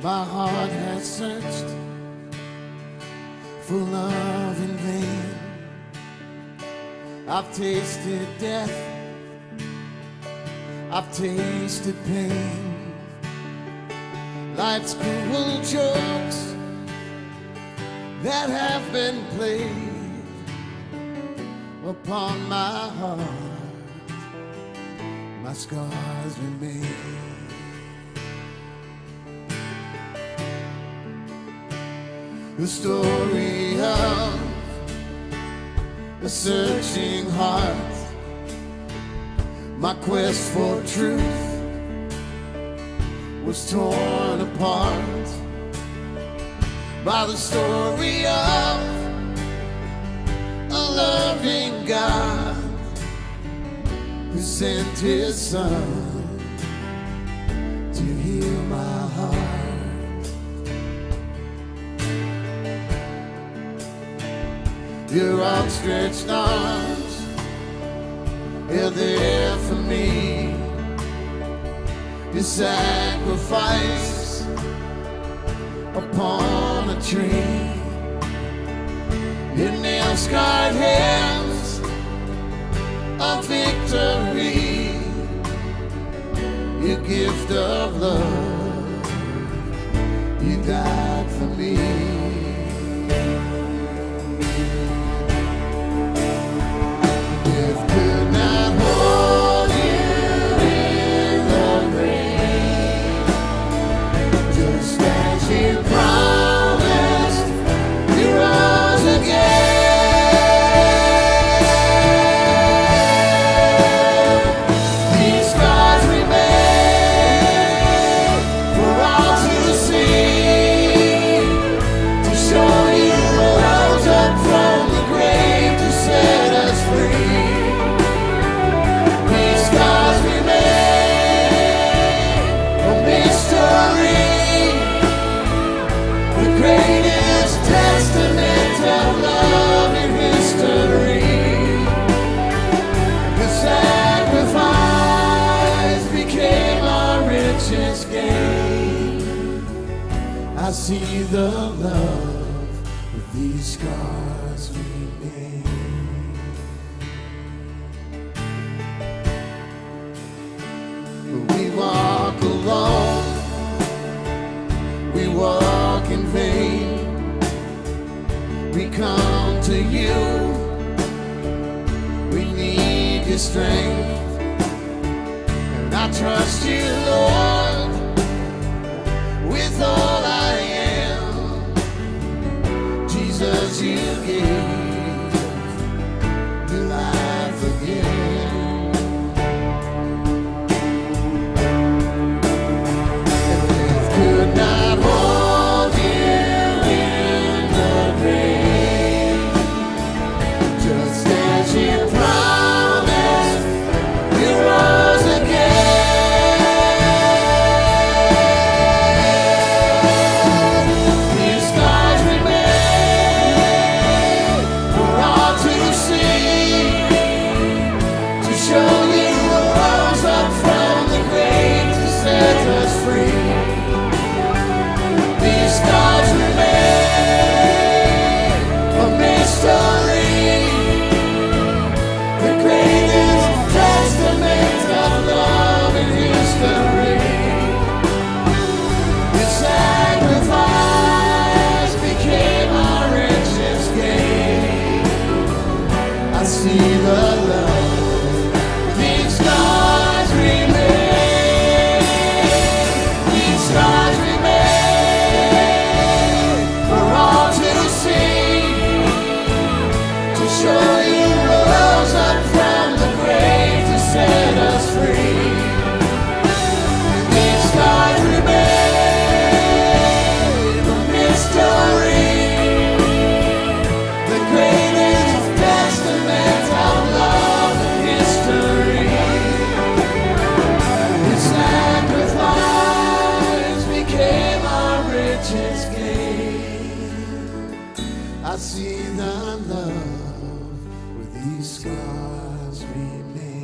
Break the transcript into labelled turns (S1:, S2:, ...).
S1: My heart has searched for love in vain. I've tasted death, I've tasted pain. Life's cruel jokes that have been played upon my heart, my scars remain. The story of a searching heart, my quest for truth was torn apart by the story of a loving God who sent his son to heal my heart. Your outstretched arms, you're there for me. Your sacrifice upon a tree, your nail-scarred hands of victory, your gift of love, you died for me. I see the love with these scars remain. We walk alone, we walk in vain. We come to you, we need your strength, and I trust you, Lord, with all I am. Jesus, you gave me life again. And death could not hold you in the grave, just as you promised, you rose again. I see the love where these scars remain.